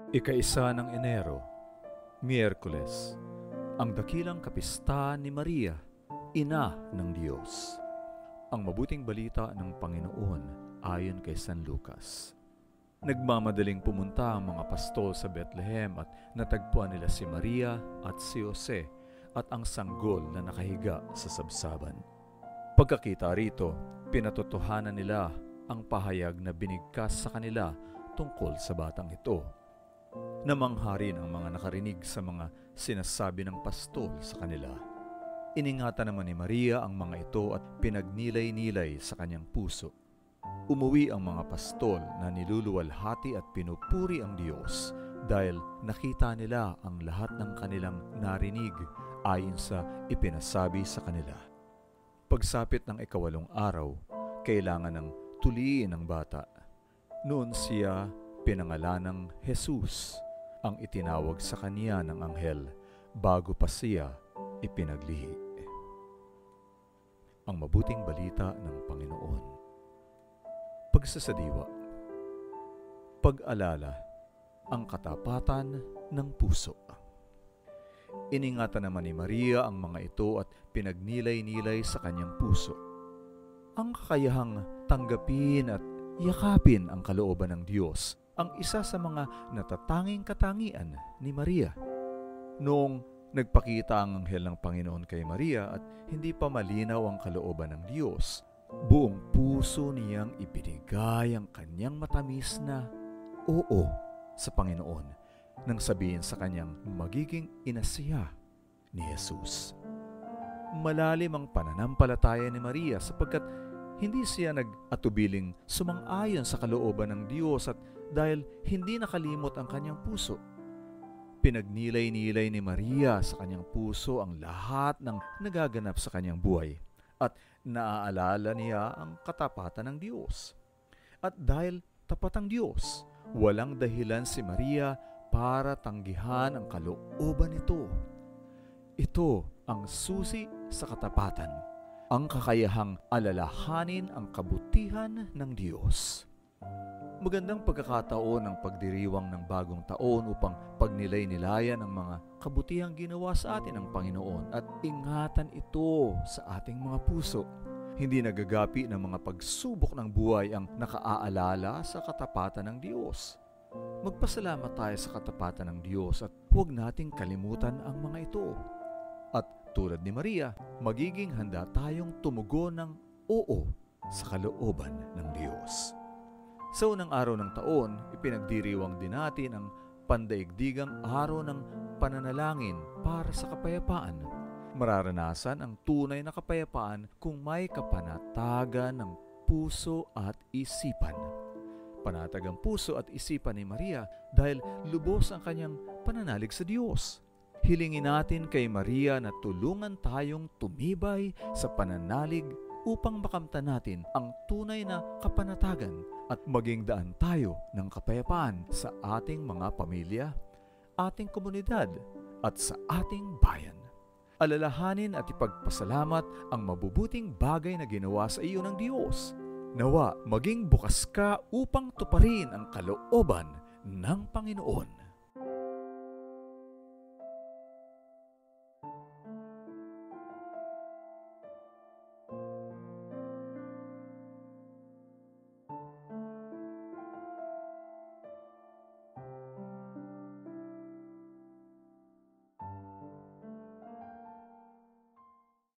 Ika-1 ng Enero, Miyerkules, ang dakilang kapista ni Maria, Ina ng Diyos. Ang mabuting balita ng Panginoon ayon kay San Lucas. Nagmamadaling pumunta ang mga pastol sa Bethlehem at natagpuan nila si Maria at si Jose at ang sanggol na nakahiga sa sabsaban. Pagkakita rito, pinatotohanan nila ang pahayag na binigkas sa kanila tungkol sa batang ito. Namangha rin ang mga nakarinig sa mga sinasabi ng pastol sa kanila. Iningatan naman ni Maria ang mga ito at pinagnilay-nilay sa kanyang puso. Umuwi ang mga pastol na niluluwalhati at pinupuri ang Diyos dahil nakita nila ang lahat ng kanilang narinig ayon sa ipinasabi sa kanila. Pagsapit ng 8 araw, kailangan ng tuliin ang bata. Noon siya pinangalanang Jesus, ang itinawag sa kanya ng anghel bago pa siya ipinaglihi. Ang mabuting balita ng Panginoon. Pagsasadiwa. Pag-alala, ang katapatan ng puso. Iningatan naman ni Maria ang mga ito at pinagnilay-nilay sa kanyang puso. Ang kakayahang tanggapin at yakapin ang kalooban ng Diyos ang isa sa mga natatanging katangian ni Maria. Noong nagpakita ang anghel ng Panginoon kay Maria at hindi pa malinaw ang kalooban ng Diyos, buong puso niyang ibinigay ang kanyang matamis na oo sa Panginoon nang sabihin sa kanyang magiging ina siya ni Jesus. Malalim ang pananampalataya ni Maria sapagkat hindi siya nag-atubiling sumang-ayon sa kalooban ng Diyos at dahil hindi nakalimot ang kanyang puso. Pinagnilay-nilay ni Maria sa kanyang puso ang lahat ng nagaganap sa kanyang buhay at naaalala niya ang katapatan ng Diyos. At dahil tapat ang Diyos, walang dahilan si Maria para tanggihan ang kalooban nito. Ito ang susi sa katapatan, ang kakayahang alalahanin ang kabutihan ng Diyos. Magandang pagkakataon ang pagdiriwang ng bagong taon upang pagnilay-nilayan ang mga kabutihang ginawa sa atin ng Panginoon at ingatan ito sa ating mga puso. Hindi nagagapi ng mga pagsubok ng buhay ang nakaaalala sa katapatan ng Diyos. Magpasalamat tayo sa katapatan ng Diyos at huwag nating kalimutan ang mga ito. At tulad ni Maria, magiging handa tayong tumugon ng oo sa kalooban ng Diyos. Sa unang araw ng taon, ipinagdiriwang din natin ang pandaigdigang araw ng pananalangin para sa kapayapaan. Mararanasan ang tunay na kapayapaan kung may kapanatagan ng puso at isipan. Panatag ang puso at isipan ni Maria dahil lubos ang kanyang pananalig sa Diyos. Hilingin natin kay Maria na tulungan tayong tumibay sa pananalig upang makamtan natin ang tunay na kapanatagan at maging daan tayo ng kapayapaan sa ating mga pamilya, ating komunidad at sa ating bayan. Alalahanin at ipagpasalamat ang mabubuting bagay na ginawa sa iyo ng Diyos. Nawa maging bukas ka upang tuparin ang kalooban ng Panginoon.